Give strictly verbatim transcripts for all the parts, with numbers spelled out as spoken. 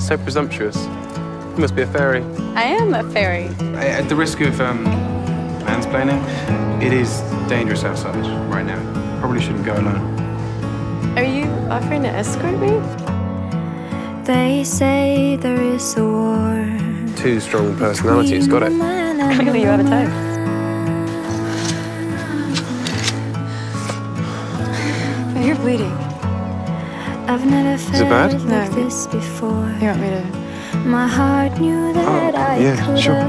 so presumptuous. You must be a fairy. I am a fairy. At the risk of um, mansplaining, it is dangerous outside right now. Probably shouldn't go alone. Are you offering to escort me? They say there is a war. Two strong personalities, got it. Clearly you have a type. Oh, you're bleeding. I've never felt it bad? like No. this before. You want me to? My heart knew that Oh, I yeah, could sure.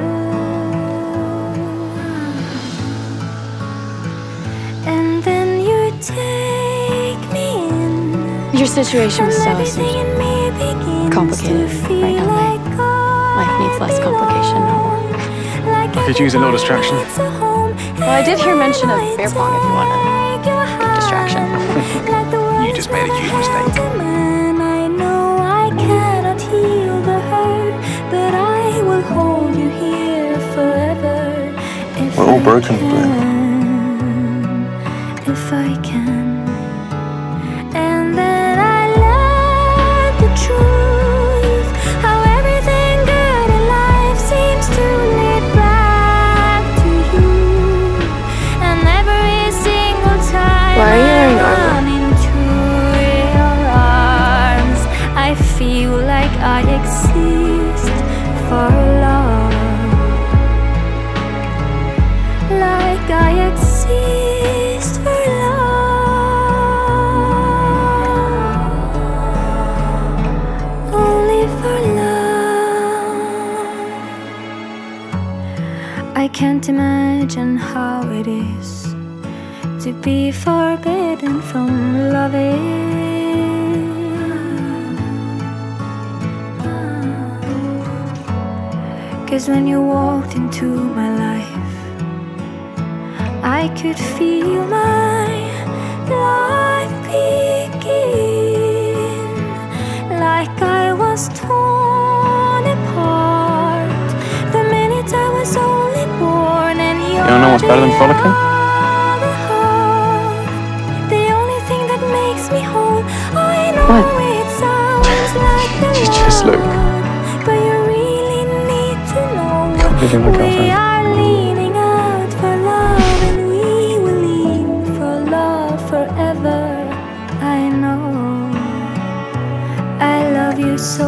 And then you take me in. Your situation with Stella Everything seems in me begins complicated to right feel now, like Life needs less complication, not more. Like I could use a little distraction. Well, I did hear mention of beer pong if you want a good distraction. You just made a huge mistake. I know I cannot heal the hurt, but I will hold you here forever. If We're all I broken, can, if I can. And then I learned the truth, how everything good in life seems to lead back to you. And every single time Why are you wearing I armor? run into your arms, I feel like I exist for love. Like I exist for love. Only for love. I can't imagine how it is to be forbidden from loving. 'Cause when you walked into my life, I could feel my life begin. Like I was torn apart the minute I was only born. And you're You don't know what's better than frolicking? the heart, the only thing that makes me whole. I know What? it sounds like the She's just Lord, Luke. but you really need to know You're my we girlfriend. are leaning out for love, and we will lean for love forever. I know I love you so.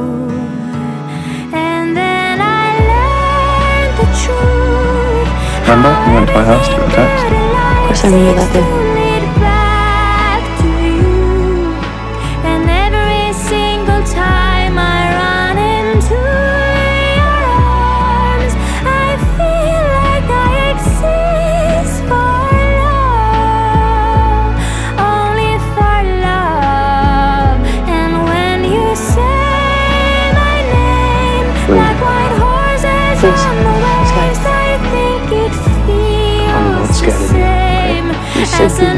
And then I learned the truth. Remember, you went to my house to get a text? Of course I remember that day. back to you. And every single time I run into your arms, I feel like I exist for love, only for love. And when you say my name, like white horses Please, on the let's go. waves, I think it I'm not feels the scared of you, okay? same You should as be. an